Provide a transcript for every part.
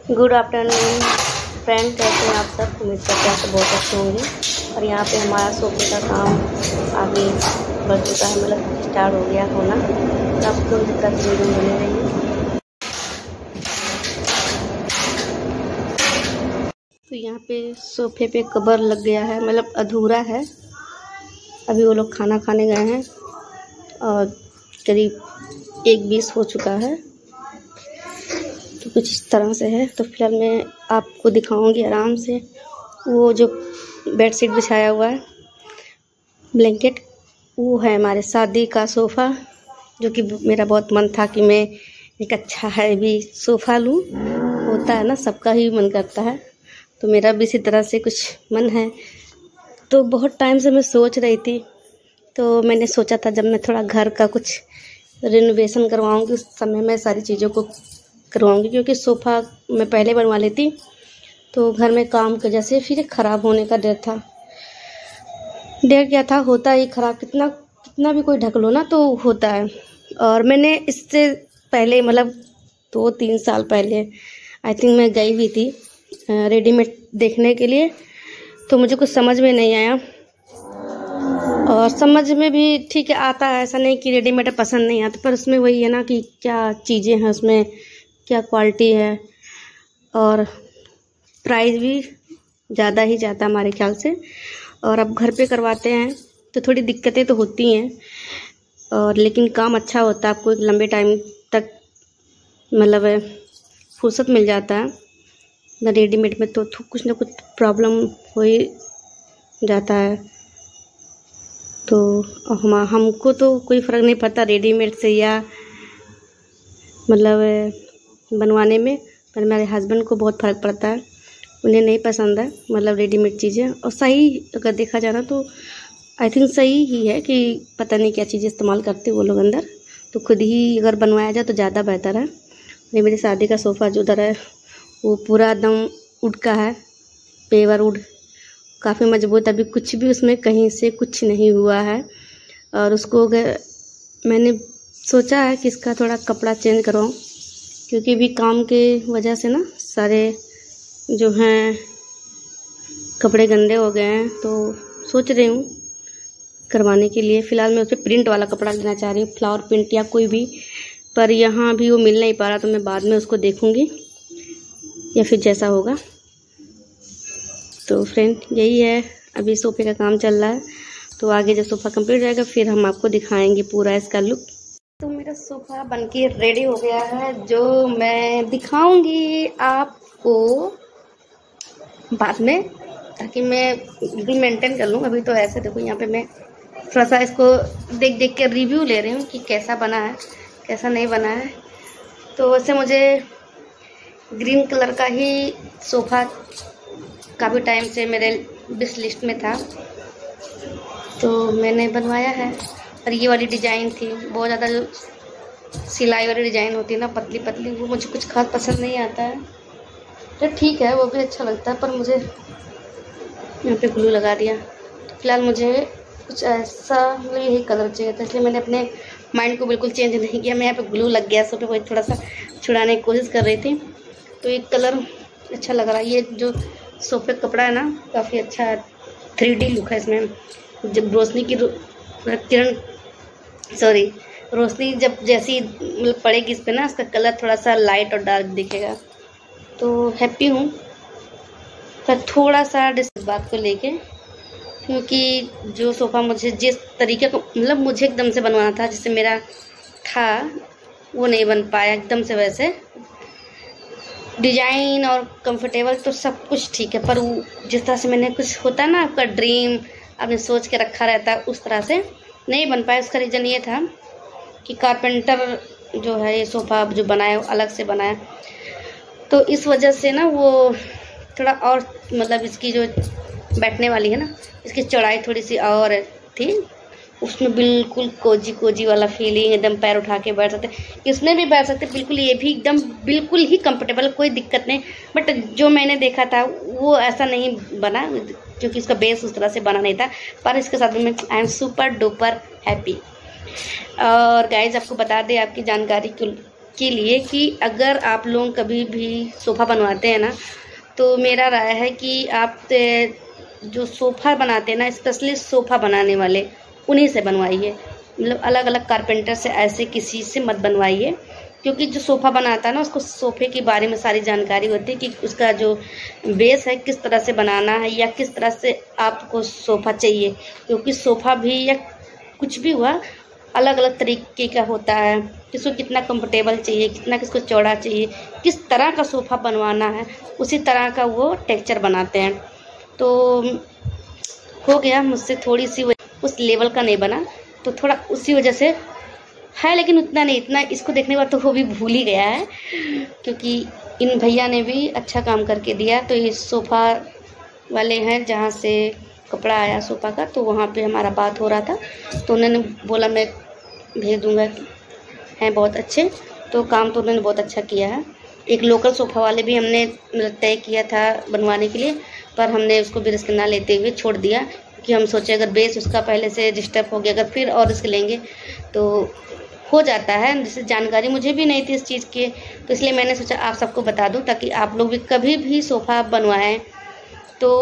Good afternoon friend, कैसे हैं आप सब। उम्मीद करते हैं आप बहुत अच्छे होंगे। और यहाँ पे हमारा सोफे का काम आगे बढ़ चुका है, मतलब स्टार्ट हो गया होना। तो आपको तक वीडियो बने रही। तो यहाँ पे सोफे पे कवर लग गया है, मतलब अधूरा है। अभी वो लोग खाना खाने गए हैं और करीब 1:20 हो चुका है। तो कुछ इस तरह से है। तो फिलहाल मैं आपको दिखाऊंगी आराम से वो जो बेडशीट बिछाया हुआ है, ब्लैंकेट, वो है हमारे शादी का सोफ़ा, जो कि मेरा बहुत मन था कि मैं एक अच्छा है भी सोफ़ा लूँ। होता है ना, सबका ही मन करता है। तो मेरा भी इसी तरह से कुछ मन है। तो बहुत टाइम से मैं सोच रही थी। तो मैंने सोचा था जब मैं थोड़ा घर का कुछ रिनोवेशन करवाऊँगी उस समय मैं सारी चीज़ों को करवाऊँगी, क्योंकि सोफ़ा मैं पहले बनवा लेती तो घर में काम की वजह से फिर ख़राब होने का डर था। डर क्या था, होता ही ख़राब, कितना भी कोई ढक लो ना तो होता है। और मैंने इससे पहले मतलब 2-3 साल पहले आई थिंक मैं गई हुई थी रेडीमेड देखने के लिए। तो मुझे कुछ समझ में नहीं आया, और समझ में भी ठीक है आता है, ऐसा नहीं कि रेडीमेड पसंद नहीं आता, पर उसमें वही है ना कि क्या चीज़ें हैं उसमें, क्या क्वालिटी है, और प्राइस भी ज़्यादा ही जाता है हमारे ख्याल से। और अब घर पे करवाते हैं तो थोड़ी दिक्कतें तो होती हैं, और लेकिन काम अच्छा होता है। आपको एक लंबे टाइम तक मतलब फुर्सत मिल जाता है ना। रेडीमेड में तो कुछ ना कुछ प्रॉब्लम हो ही जाता है। तो हमको तो कोई फ़र्क नहीं पड़ता रेडीमेड से या मतलब बनवाने में, पर मेरे हस्बैंड को बहुत फ़र्क पड़ता है। उन्हें नहीं पसंद है मतलब रेडीमेड चीज़ें। और सही अगर देखा जाना तो आई थिंक सही ही है कि पता नहीं क्या चीज़ें इस्तेमाल करते वो लोग अंदर। तो खुद ही अगर बनवाया जाए तो ज़्यादा बेहतर है। ये मेरी शादी का सोफ़ा जो उधर है वो पूरा एकदम वुड का है, पेवर वुड, काफ़ी मजबूत। अभी कुछ भी उसमें कहीं से कुछ नहीं हुआ है। और उसको मैंने सोचा है कि इसका थोड़ा कपड़ा चेंज करवाऊँ, क्योंकि भी काम के वजह से ना सारे जो हैं कपड़े गंदे हो गए हैं। तो सोच रही हूँ करवाने के लिए। फ़िलहाल मैं उस पर प्रिंट वाला कपड़ा लेना चाह रही हूँ, फ्लावर प्रिंट या कोई भी, पर यहाँ भी वो मिल नहीं पा रहा। तो मैं बाद में उसको देखूँगी या फिर जैसा होगा। तो फ्रेंड यही है, अभी सोफ़े का काम चल रहा है। तो आगे जब सोफ़ा कंप्लीट हो जाएगा फिर हम आपको दिखाएंगे पूरा इसका लुक। तो मेरा सोफ़ा बनके रेडी हो गया है, जो मैं दिखाऊंगी आपको बाद में, ताकि मैं बिल्कुल मेंटेन कर लूँ। अभी तो ऐसे देखो, यहाँ पे मैं थोड़ा सा इसको देख देख के रिव्यू ले रही हूँ कि कैसा बना है कैसा नहीं बना है। तो वैसे मुझे ग्रीन कलर का ही सोफ़ा काफ़ी टाइम से मेरे विश लिस्ट में था, तो मैंने बनवाया है। और ये वाली डिज़ाइन थी, बहुत ज़्यादा जो सिलाई वाली डिज़ाइन होती है ना, पतली पतली, वो मुझे कुछ खास पसंद नहीं आता है। तो ठीक है, वो भी अच्छा लगता है, पर मुझे यहाँ पे ग्लू लगा दिया। तो फिलहाल मुझे कुछ ऐसा मतलब यही कलर चाहिए था, इसलिए मैंने अपने माइंड को बिल्कुल चेंज नहीं किया। मैं यहाँ पे ग्लू लग गया सोफे पर, थोड़ा सा छुड़ाने की कोशिश कर रही थी। तो ये कलर अच्छा लग रहा है। ये जो सोफे का कपड़ा है ना, काफ़ी अच्छा है, 3D लुक है इसमें। जब रोशनी की रोशनी जब जैसी मतलब पड़ेगी इस पर ना, इसका कलर थोड़ा सा लाइट और डार्क दिखेगा। तो हैप्पी हूँ, पर थोड़ा सा इस बात को लेके, क्योंकि जो सोफ़ा मुझे जिस तरीके को मतलब मुझे एकदम से बनवाना था, जिससे मेरा था, वो नहीं बन पाया एकदम से। वैसे डिज़ाइन और कंफर्टेबल तो सब कुछ ठीक है, पर वो जिस तरह से मैंने कुछ होता है ना आपका ड्रीम, आपने सोच के रखा रहता है, उस तरह से नहीं बन पाया। उसका रीज़न ये था कि कारपेंटर जो है ये सोफ़ा जो बनाया अलग से बनाया, तो इस वजह से ना वो थोड़ा और मतलब इसकी जो बैठने वाली है ना, इसकी चौड़ाई थोड़ी सी और थी। उसमें बिल्कुल कोजी वाला फीलिंग, एकदम पैर उठा के बैठ सकते, इसमें भी बैठ सकते बिल्कुल, ये भी एकदम बिल्कुल ही कंफर्टेबल, कोई दिक्कत नहीं। बट जो मैंने देखा था वो ऐसा नहीं बना, क्योंकि इसका बेस उस तरह से बना नहीं था। पर इसके साथ में I am super duper happy. और गाइज आपको बता दें आपकी जानकारी के लिए कि अगर आप लोग कभी भी सोफ़ा बनवाते हैं ना, तो मेरा राय है कि आप जो सोफ़ा बनाते हैं ना, स्पेशली सोफ़ा बनाने वाले, उन्हीं से बनवाइए। मतलब अलग अलग कारपेंटर से ऐसे किसी से मत बनवाइए, क्योंकि जो सोफ़ा बनाता है ना, उसको सोफ़े के बारे में सारी जानकारी होती है कि उसका जो बेस है किस तरह से बनाना है या किस तरह से आपको सोफ़ा चाहिए। क्योंकि सोफ़ा भी या कुछ भी हुआ अलग अलग तरीके का होता है, किसको कितना कंफर्टेबल चाहिए, कितना किसको चौड़ा चाहिए, किस तरह का सोफ़ा बनवाना है, उसी तरह का वो टेक्सचर बनाते हैं। तो हो गया मुझसे थोड़ी सी उस लेवल का नहीं बना, तो थोड़ा उसी वजह से है, लेकिन उतना नहीं, इतना इसको देखने के बाद तो वो भी भूल ही गया है, क्योंकि इन भैया ने भी अच्छा काम करके दिया। तो ये सोफ़ा वाले हैं जहाँ से कपड़ा आया सोफ़ा का, तो वहाँ पे हमारा बात हो रहा था, तो उन्होंने बोला मैं भेज दूँगा, हैं बहुत अच्छे। तो काम तो उन्होंने बहुत अच्छा किया है। एक लोकल सोफ़ा वाले भी हमने तय किया था बनवाने के लिए, पर हमने उसको भी रिस्क ना लेते हुए छोड़ दिया, क्योंकि हम सोचे अगर बेस उसका पहले से डिस्टर्ब हो गया, अगर फिर और रिस्क लेंगे तो हो जाता है। जैसे जानकारी मुझे भी नहीं थी इस चीज़ की, तो इसलिए मैंने सोचा आप सबको बता दूं, ताकि आप लोग भी कभी भी सोफ़ा बनवाएं तो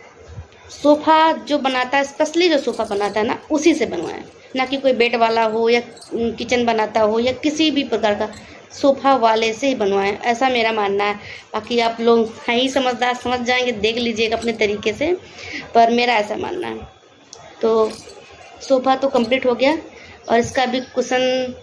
सोफ़ा जो बनाता है, स्पेशली जो सोफ़ा बनाता है ना, उसी से बनवाएं, ना कि कोई बेड वाला हो या किचन बनाता हो या किसी भी प्रकार का सोफ़ा वाले से ही बनवाएं, ऐसा मेरा मानना है। बाकी आप लोग हैं ही समझदार, समझ जाएंगे, देख लीजिएगा अपने तरीके से, पर मेरा ऐसा मानना है। तो सोफ़ा तो कंप्लीट हो गया, और इसका भी कुशन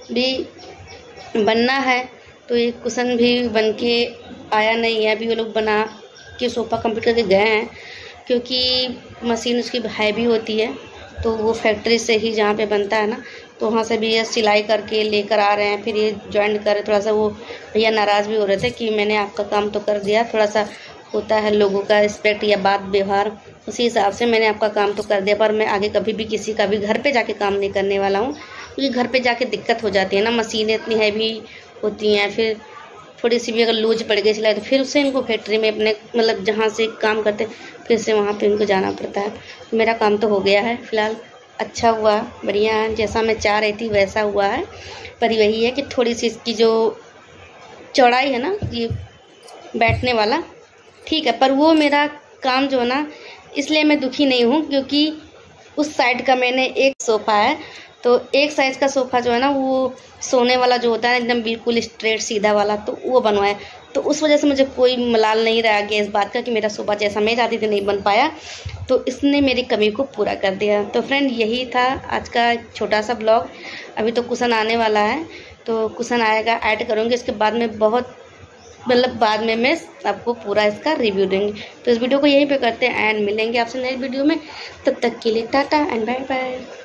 भी बनना है। तो ये कुशन भी बन के आया नहीं है अभी, वो लोग बना के सोफ़ा कंप्लीट करके गए हैं, क्योंकि मशीन उसकी हैवी होती है, तो वो फैक्ट्री से ही जहाँ पे बनता है ना, तो वहाँ से भी ये सिलाई करके लेकर आ रहे हैं, फिर ये जॉइंट कर। थोड़ा सा वो भैया नाराज़ भी हो रहे थे कि मैंने आपका काम तो कर दिया, थोड़ा सा होता है लोगों का रिस्पेक्ट या बात व्यवहार, उसी हिसाब से मैंने आपका काम तो कर दिया, पर मैं आगे कभी भी किसी का भी घर पे जाके काम नहीं करने वाला हूँ, क्योंकि घर पे जाके दिक्कत हो जाती है ना, मशीनें इतनी हैवी होती हैं, फिर थोड़ी सी भी अगर लूज पड़ गई सिलाई तो फिर उससे इनको फैक्ट्री में अपने मतलब जहाँ से काम करते फिर से वहाँ पे इनको जाना पड़ता है। मेरा काम तो हो गया है फ़िलहाल, अच्छा हुआ, बढ़िया है, जैसा मैं चाह रही थी वैसा हुआ है। पर यही है कि थोड़ी सी इसकी जो चौड़ाई है ना, ये बैठने वाला ठीक है, पर वो मेरा काम जो है ना, इसलिए मैं दुखी नहीं हूँ, क्योंकि उस साइड का मैंने एक सोफ़ा है, तो एक साइज़ का सोफ़ा जो है ना, वो सोने वाला जो होता है एकदम बिल्कुल स्ट्रेट सीधा वाला, तो वो बनवाया। तो उस वजह से मुझे कोई मलाल नहीं रह गया इस बात का कि मेरा सोफ़ा जैसा मैं चाहती थी नहीं बन पाया, तो इसने मेरी कमी को पूरा कर दिया। तो फ्रेंड, यही था आज का छोटा सा ब्लॉग। अभी तो कुशन आने वाला है, तो कुशन आएगा, ऐड करूँगी, इसके बाद में बहुत मतलब बाद में मैं आपको पूरा इसका रिव्यू देंगे। तो इस वीडियो को यहीं पे करते हैं एंड मिलेंगे आपसे नई वीडियो में। तब तक के लिए टाटा एंड बाय बाय।